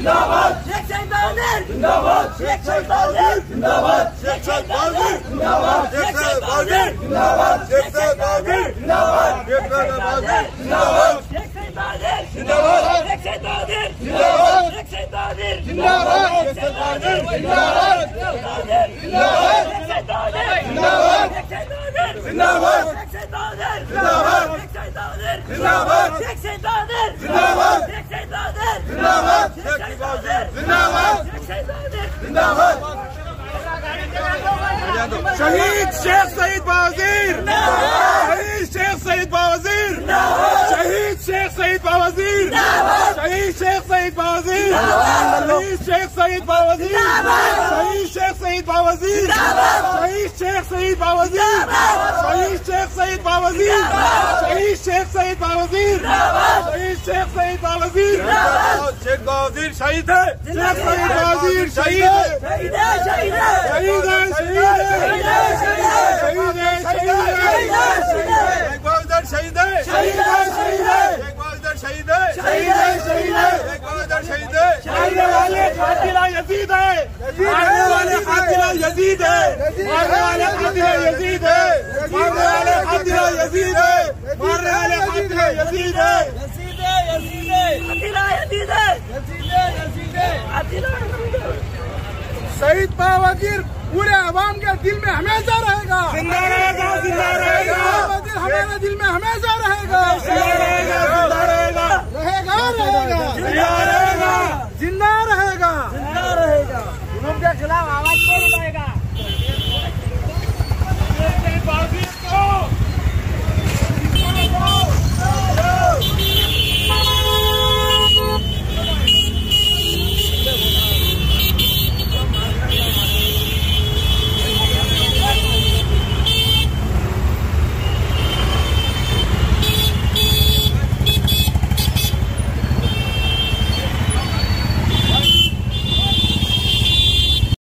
जिंदाबाद, शेख शहीद बहादुर जिंदाबाद, शेख शहीद बहादुर जिंदाबाद, शेख शहीद बहादुर जिंदाबाद, शेख शहीद बहादुर जिंदाबाद, शेख शहीद बहादुर जिंदाबाद, शेख शहीद बहादुर जिंदाबाद, शेख शहीद बहादुर जिंदाबाद, शेख शहीद बहादुर जिंदाबाद, शेख शहीद बहादुर जिंदाबाद, शेख शहीद बहादुर जिंदाबाद, शेख शहीद बहादुर जिंदाबाद, शेख शहीद बहादुर जिंदाबाद, शेख शहीद बहादुर जिंदाबाद, शेख शहीद बहादुर जिंदाबाद, शेख शहीद बहादुर जिंदाबाद, शेख शहीद बहादुर जिंदाबाद, शेख शहीद बहादुर जिंदाबाद, शेख शहीद बहादुर जिंदाबाद, शेख शहीद बहादुर जिंदाबाद। शहीद शेख सईद बावज़ीर, शहीद शेख सईद बावज़ीर, शहीद शेख सईद बावज़ीर, शहीद शेख सईद बावज़ीर, शहीद शेख सईद बावज़ीर, शहीद शेख सईद बावज़ीर, शहीद शेख सईद बावज़ीर, शहीद शेख सईद बावज़ीर, शहीद शेख सईद बावज़ीर, शहीद शेख सईद बावज़ीर, शेख बावज़ीर शहीद है, शेख सईद बावज़ीर शहीद है, शहीद है, शहीद है, शहीद है, शहीद है, शहीद है, शेख बावज़ीर शहीद है, शहीद है, शहीद है, शेख बावज़ीर शहीद है, शहीद है, शहीद है, शेख बावज़ीर शहीद है, मारने वाले कातिल यजीद है, मारने वाले कातिल यजीद है, मारने वाले कातिल यजीद है, मारने वाले कातिल यजीद है, मारने वाले कातिल यजीद है, यजीद है, यजीद है, कातिल यजीद है, यजीद है, यजीद है, कातिल। शहीद बावज़ीर पूरे अवाम के दिल में हमेशा